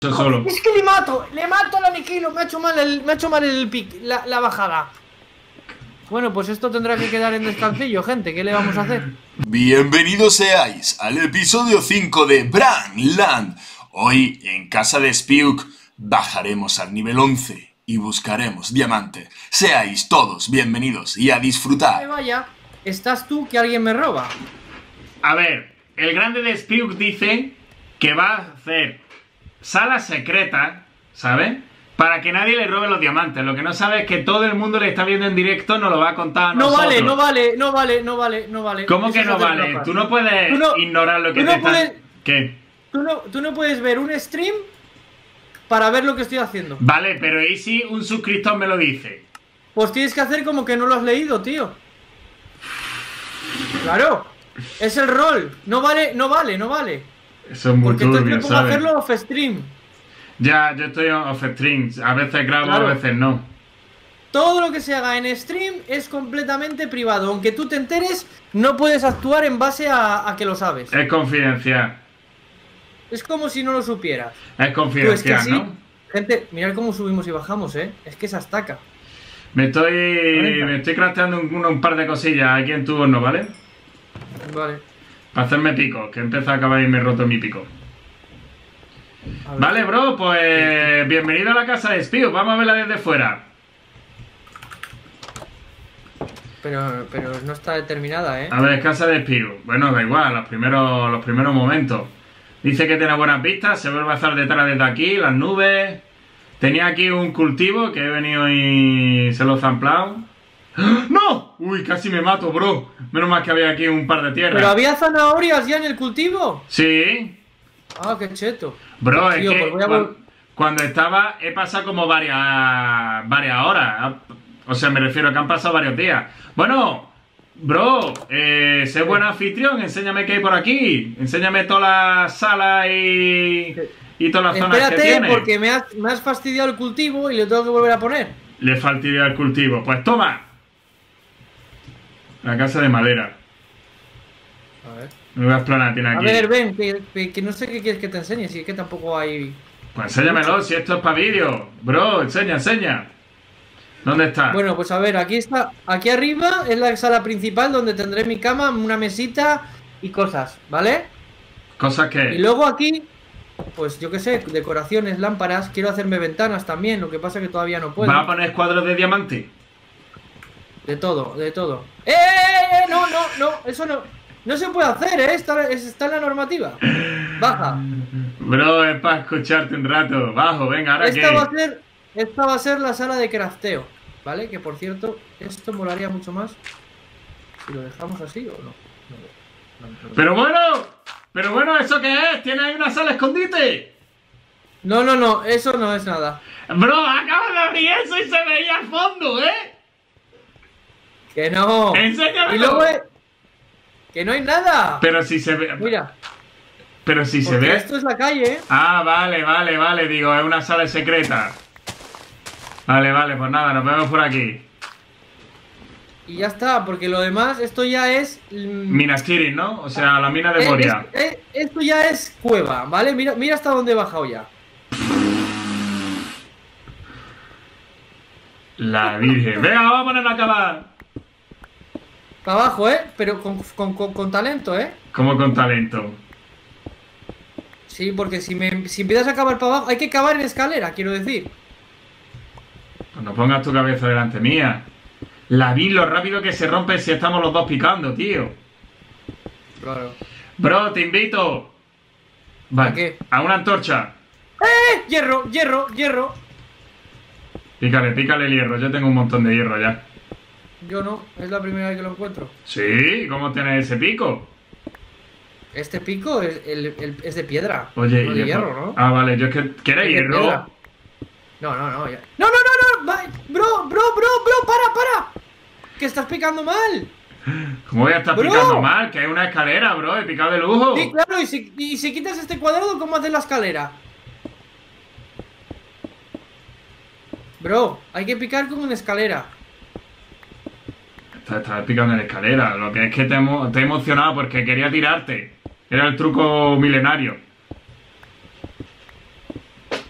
solo. Es que le mato, al aniquilo, me ha hecho mal la bajada. Bueno, pues esto tendrá que quedar en descansillo, gente, ¿qué le vamos a hacer? Bienvenidos seáis al episodio 5 de Bran Land. Hoy, en casa de Spiuk, bajaremos al nivel 11 y buscaremos diamante. Seáis todos bienvenidos y a disfrutar. Vaya, ¿estás tú que alguien me roba? A ver, el grande de Spiuk dice que va a hacer sala secreta, ¿sabes? Para que nadie le robe los diamantes. Lo que no sabe es que todo el mundo le está viendo en directo, nos lo va a contar a nosotros. No vale. ¿Cómo que no vale? Tú no puedes ignorar lo que te están... ¿Qué? Tú no puedes ver un stream para ver lo que estoy haciendo. Vale, pero ¿y si un suscriptor me lo dice? Pues tienes que hacer como que no lo has leído, tío. Claro, es el rol. No vale. Eso es muy porque turbio, entonces me pongo a ¿sabes? hacerlo off stream. Ya, yo estoy off stream. A veces grabo, Claro. a veces no. Todo lo que se haga en stream es completamente privado. Aunque tú te enteres, no puedes actuar en base a que lo sabes. Es confidencial. Es como si no lo supieras. Es confidencial, así, ¿no? gente, mirad cómo subimos y bajamos, Es que se estaca. Me estoy crafteando un par de cosillas aquí en tu horno, ¿vale? Vale. Para hacerme pico, que empieza a acabar y me he roto mi pico. A ver. Vale, bro, pues bienvenido a la casa de Spiuk. Vamos a verla desde fuera. Pero no está determinada, A ver, casa de Spiuk. Bueno, da igual, los primeros momentos. Dice que tiene buenas vistas, se vuelve a hacer detrás desde aquí, las nubes. Tenía aquí un cultivo que he venido y se lo he zamplado. ¡Ah! ¡No! Uy, casi me mato, bro. Menos mal que había aquí un par de tierras. ¿Pero había zanahorias ya en el cultivo? Sí. Ah, qué cheto. Bro, Tío, es que pues voy a cuando estaba he pasado como varias horas. O sea, me refiero a que han pasado varios días. Bueno, bro, sé buen anfitrión, enséñame qué hay por aquí. Enséñame todas las salas y todas las zonas que Espérate, tiene. porque me has fastidiado el cultivo y lo tengo que volver a poner. Le fastidia el cultivo. Pues toma. La casa de madera. A ver. Nueva explana tiene A aquí. ver, ven, que no sé qué quieres que te enseñe, si es que tampoco hay... Pues enséñamelo, si esto es para vídeo. Bro, enseña. ¿Dónde está? Bueno, pues a ver, aquí está. Aquí arriba es la sala principal donde tendré mi cama, una mesita y cosas, ¿vale? Cosas que... Y luego aquí, pues yo qué sé, decoraciones, lámparas. Quiero hacerme ventanas también, lo que pasa es que todavía no puedo. ¿Va a poner cuadros de diamante? De todo. No, eso no. No se puede hacer, está en la normativa. Baja. Bro, es para escucharte un rato. Bajo, venga, ¿ahora Esta qué? va a ser la sala de crafteo, ¿vale? Que por cierto, esto molaría mucho más si lo dejamos así o no. Pero bueno, ¿eso qué es? ¿Tiene ahí una sala escondite? No, eso no es nada. Bro, acabas de abrir eso y se veía al fondo, ¿eh? Que no. Enséñamelo. Y luego que no hay nada. Pero si se ve... Mira, Pero si se porque ve... esto es la calle, Ah, vale, digo, es una sala secreta. Vale, pues nada, nos vemos por aquí. y ya está, porque lo demás, esto ya es... Minas Tirith, ¿no? O sea, la mina de Moria. Esto ya es cueva, ¿vale? Mira hasta dónde he bajado ya. La Virgen. Venga, vamos a poner a acabar. Para abajo, pero con talento, Como con talento. Sí, porque si empiezas a cavar para abajo, hay que cavar en escalera, quiero decir. Pues no pongas tu cabeza delante mía. La vi lo rápido que se rompe si estamos los dos picando, tío. Claro. Bro, te invito. Vale. ¿A qué? A una antorcha. ¡Hierro! Pícale el hierro. Yo tengo un montón de hierro ya. Yo no, es la primera vez que lo encuentro. Sí, ¿cómo tienes ese pico? Este pico es de piedra. Oye, no de hierro, ¿no? Ah, vale, yo es que... ¿Quieres Es de hierro? piedra. No, ya. ¡No! Bro, para. Que estás picando mal. ¿Cómo voy a estar Bro. picando mal? Que hay una escalera, bro. He picado de lujo. Sí, claro, y si quitas este cuadrado, ¿cómo haces la escalera? Bro, hay que picar con una escalera. Estás picando en la escalera. Lo que es que te he emocionado porque quería tirarte. Era el truco milenario.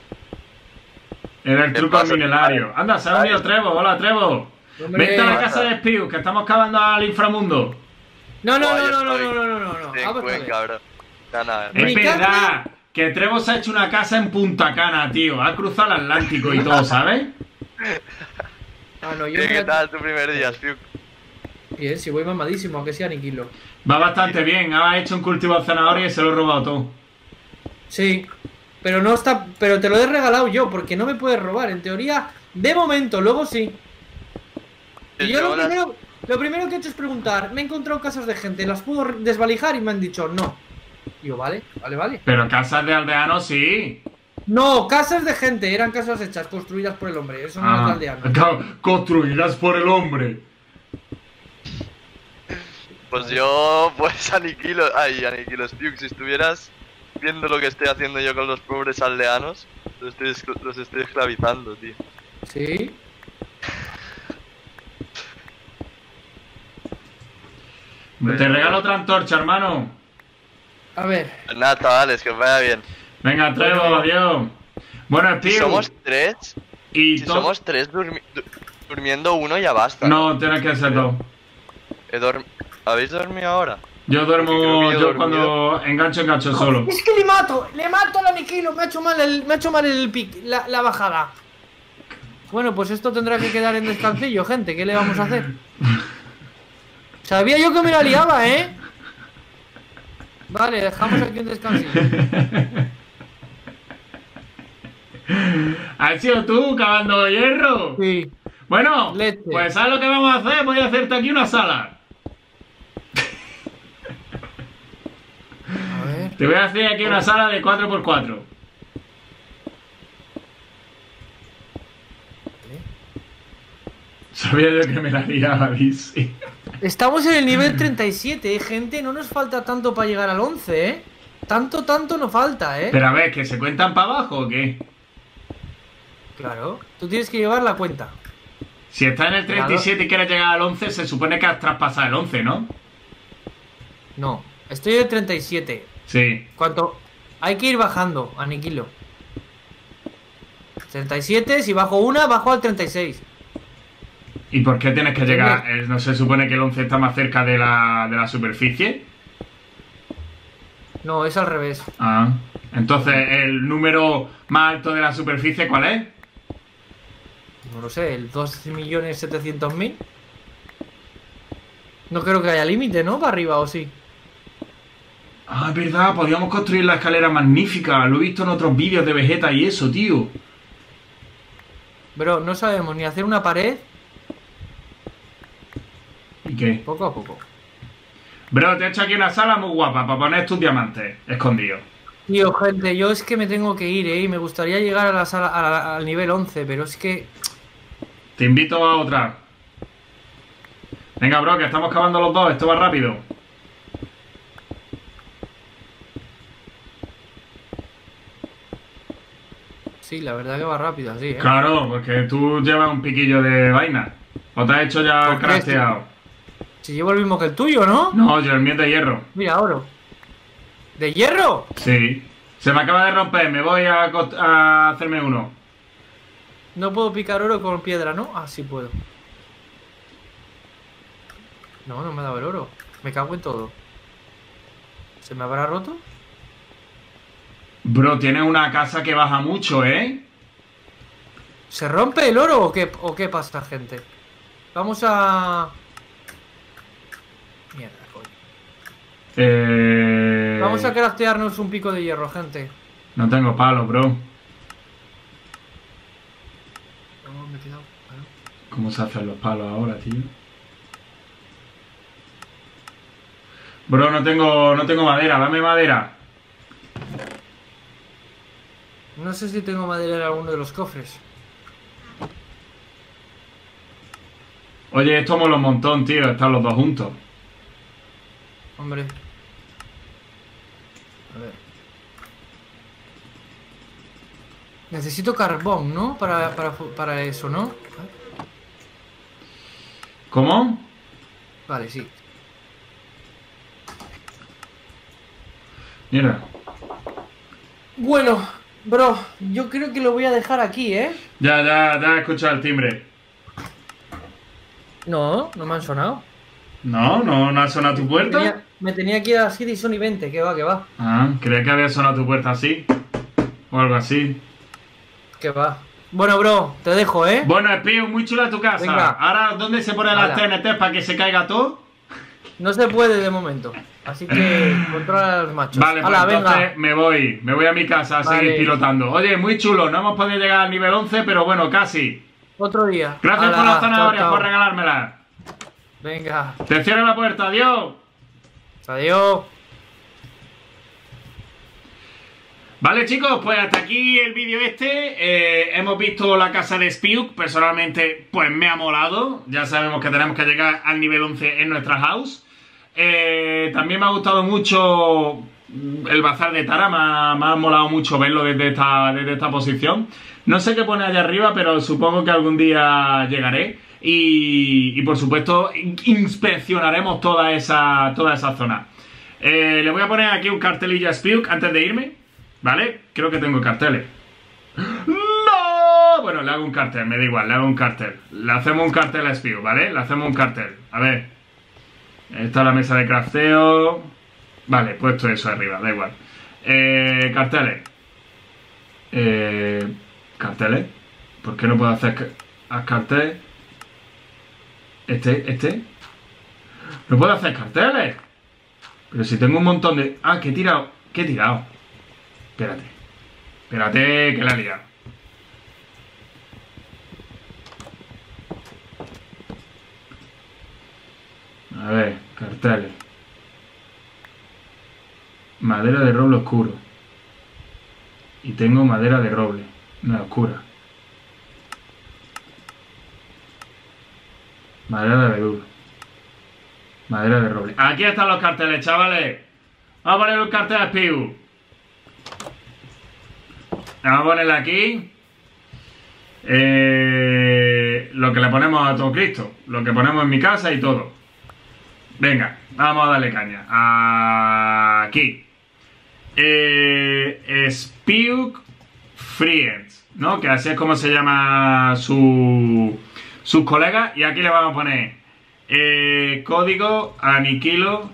Era el ¿Qué truco pasa, milenario. Anda, se ha unido Trevo. Hola, Trevo. Hombre, Vente a la pasa? casa de Spiu, que estamos cavando al inframundo. No, no, Buah, no, yo no, no, estoy- no, no, no, no. estoy en Vamos a ver. Cuenca, bro. Nada, Mi Es verdad que Trevo se ha hecho una casa en Punta Cana, tío. Ha cruzado el Atlántico y todo, ¿sabes? Ah, no, yo ¿Qué tal tu primer día, Spiuk? Bien, si voy mamadísimo, aunque sea aniquilo. Va bastante bien. Ha hecho un cultivo de zanahoria y se lo he robado todo. Sí, pero no está. Pero te lo he regalado yo, porque no me puedes robar. En teoría, de momento, luego sí. Y yo lo primero que he hecho es preguntar. Me he encontrado casas de gente, las puedo desvalijar y me han dicho no. Digo, vale, vale, vale. Pero casas de aldeanos sí. No, casas de gente, eran casas hechas, construidas por el hombre. Eso no es de aldeano. Construidas por el hombre. Pues yo, pues aniquilo. Ay, aniquilo, Spiuk, si estuvieras viendo lo que estoy haciendo yo con los pobres aldeanos, los estoy esclavizando, tío. Sí. Te regalo otra antorcha, hermano. A ver. Pues nada, chavales, que os vaya bien. Venga, Trevo, adiós. Bueno, Si Spiu. somos tres, Y si to- somos tres durmiendo uno ya basta. No, tienes que ser dos. ¿Habéis dormido ahora? Yo Porque creo duermo, que yo he yo cuando engancho solo. Es que le mato al aniquilo, me ha hecho mal el pic, la bajada. Bueno, pues esto tendrá que quedar en descansillo, gente, ¿qué le vamos a hacer? Sabía yo que me la liaba, ¿eh? Vale, dejamos aquí un descansillo. ¿Has sido tú cavando hierro? Sí. Bueno, Leche. pues ¿sabes lo que vamos a hacer? Voy a hacerte aquí una sala. A ver. Te voy a hacer aquí una sala de 4x4. Sabía yo que me la liaba, dice. Estamos en el nivel 37, gente, no nos falta tanto para llegar al 11, ¿eh? Tanto no falta, ¿eh? Pero a ver, ¿que se cuentan para abajo o qué? Claro, tú tienes que llevar la cuenta. Si estás en el 37 y quieres llegar al 11, se supone que has traspasado el 11, ¿no? No, estoy en el 37. Sí. ¿Cuánto? Hay que ir bajando, aniquilo. 37, si bajo una, bajo al 36. ¿Y por qué tienes que llegar? ¿No se supone que el 11 está más cerca de la superficie? No, es al revés. Ah. Entonces, ¿el número más alto de la superficie cuál es? No lo sé, el 2.700.000. No creo que haya límite, ¿no? Para arriba, ¿o sí? Ah, es verdad, podíamos construir la escalera magnífica. Lo he visto en otros vídeos de Vegeta y eso, tío. Pero no sabemos ni hacer una pared ¿Y qué? poco a poco. Bro, te he hecho aquí una sala muy guapa para poner tus diamantes escondidos. Tío, gente, yo es que me tengo que ir, ¿eh? Y me gustaría llegar a la sala, al nivel 11, pero es que... Te invito a otra. Venga, bro, que estamos cavando los dos. Esto va rápido. Sí, la verdad que va rápido así, ¿eh? Claro, porque tú llevas un piquillo de vaina. ¿O te has hecho ya ¿Por qué, crafteado? Si llevo el mismo que el tuyo, ¿no? No, yo el mío es de hierro. Mira, oro. ¿De hierro? Sí. Se me acaba de romper, me voy a hacerme uno. No puedo picar oro con piedra, ¿no? Ah, sí puedo. No, no me ha dado el oro. Me cago en todo. ¿Se me habrá roto? Bro, tienes una casa que baja mucho, ¿eh? ¿Se rompe el oro o qué pasa, gente? Vamos a... Mierda, coño. Vamos a craftearnos un pico de hierro, gente. No tengo palo, bro. No, me he quedado... ¿Cómo se hacen los palos ahora, tío? Bro, no tengo madera. Dame madera. No sé si tengo madera en alguno de los cofres. Oye, esto mola un montón, tío. Están los dos juntos. Hombre. A ver. Necesito carbón, ¿no? Para eso, ¿no? ¿Cómo? Vale, sí. Mira. Bueno, Bro, yo creo que lo voy a dejar aquí, ¿eh? Ya he escuchado el timbre. No, no me han sonado. No ha sonado tu puerta. Me tenía que ir a Citizen y 20, que va. Ah, creía que había sonado tu puerta así. O algo así. Que va. Bueno, bro, te dejo, ¿eh? Bueno, Spew, muy chula tu casa. Venga. Ahora, ¿dónde se ponen las Hala. TNT para que se caiga todo? No se puede de momento. Así que controla a los machos. Vale, pues Hala, entonces venga. me voy a mi casa a seguir Vale. pilotando. Oye, muy chulo, no hemos podido llegar al nivel 11, pero bueno, casi. Otro día. Gracias Hala, por las zanahorias, chao, por chao. regalármelas. Venga, Te cierro la puerta, adiós. adiós. Vale, chicos, pues hasta aquí el vídeo este. Hemos visto la casa de Spew. Personalmente, pues me ha molado. Ya sabemos que tenemos que llegar al nivel 11 en nuestra house. También me ha gustado mucho el bazar de Tara. Me ha molado mucho verlo desde esta posición. No sé qué pone allá arriba, pero supongo que algún día llegaré. Y por supuesto, inspeccionaremos toda esa zona. Le voy a poner aquí un cartelillo a Spew antes de irme. ¿Vale? Creo que tengo carteles. ¡No! Bueno, le hago un cartel, me da igual, le hago un cartel. Le hacemos un cartel a Spew, ¿vale? Le hacemos un cartel. A ver. Esta es la mesa de crafteo. Vale, he puesto eso arriba, da igual. Carteles. Carteles. ¿Por qué no puedo hacer carteles? Este. No puedo hacer carteles. Pero si tengo un montón de... Ah, que he tirado. ¿Qué he tirado? Espérate, que la he liado. A ver, carteles. Madera de roble oscuro. Y tengo madera de roble. No, oscura. Madera de abedul. Madera de roble. Aquí están los carteles, chavales. Vamos a poner un cartel a Spew. Vamos a ponerle aquí lo que le ponemos a todo Cristo, lo que ponemos en mi casa y todo. Venga, vamos a darle caña. Aquí. Spew Friends, ¿no? Que así es como se llama sus colegas. Y aquí le vamos a poner código aniquilo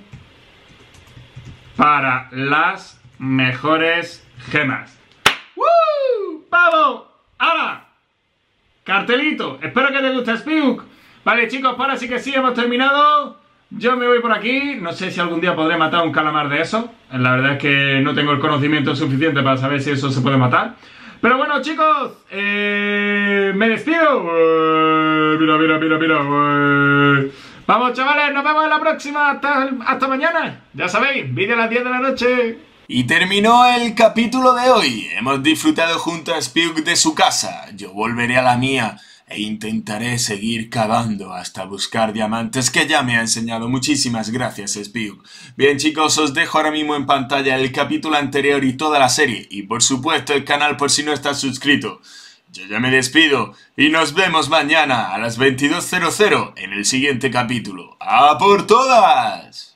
para las mejores gemas. ¡Woo! ¡Vamos! ¡Hala! Cartelito. Espero que te guste, Spew. Vale, chicos, pues ahora sí que sí, hemos terminado. Yo me voy por aquí. No sé si algún día podré matar a un calamar de eso. La verdad es que no tengo el conocimiento suficiente para saber si eso se puede matar. Pero bueno, chicos, me despido. Mira. Vamos, chavales, nos vemos en la próxima. Hasta mañana. Ya sabéis, vídeo a las 10 de la noche. Y terminó el capítulo de hoy. Hemos disfrutado junto a Spew de su casa. Yo volveré a la mía e intentaré seguir cavando hasta buscar diamantes, que ya me ha enseñado. Muchísimas gracias, Spew. Bien, chicos, os dejo ahora mismo en pantalla el capítulo anterior y toda la serie. Y por supuesto el canal por si no estás suscrito. Yo ya me despido y nos vemos mañana a las 22:00 en el siguiente capítulo. ¡A por todas!